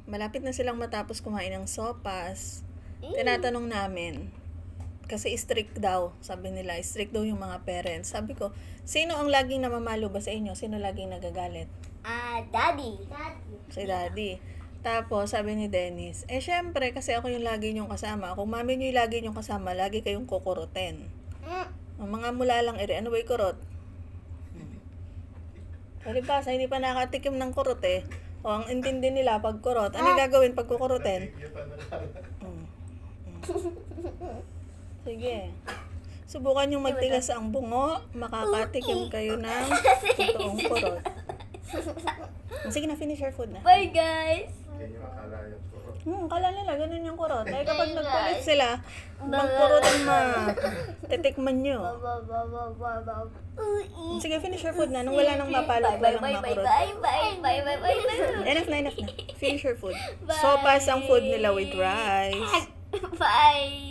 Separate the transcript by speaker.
Speaker 1: malapit na silang matapos kumain ng sopas. Tinatanong namin, kasi strict daw, sabi nila, strict daw yung mga parents. Sabi ko, sino ang laging namamalo ba sa inyo? Sino laging nagagalit?
Speaker 2: Daddy.
Speaker 1: Si Daddy. Tapos, sabi ni Dennis, syempre, kasi ako yung lagi niyong kasama. Kung mami niyo yung lagi niyong kasama, lagi kayong kukurutin. Mga mula lang ano ba yung kurot? Palibasa, hindi pa nakatikim ng kurot eh. O, ang intindi nila pag kurot. Ano gagawin pag kukurutin? Sige. Subukan yung magtigas ang bungo. Makakatikim kayo ng totoong kurot. Sige na, finish your food na.
Speaker 2: Bye, guys!
Speaker 1: Kala nila, ganun yung kurot. Ay kapag nagkulit sila, magkurotan titikman nyo. Sige, finish your food na. Nung wala nang mapalo-palang makurot.
Speaker 2: Bye.
Speaker 1: Enough na. Finish your food. Sopas ang food nila with rice.
Speaker 2: Bye.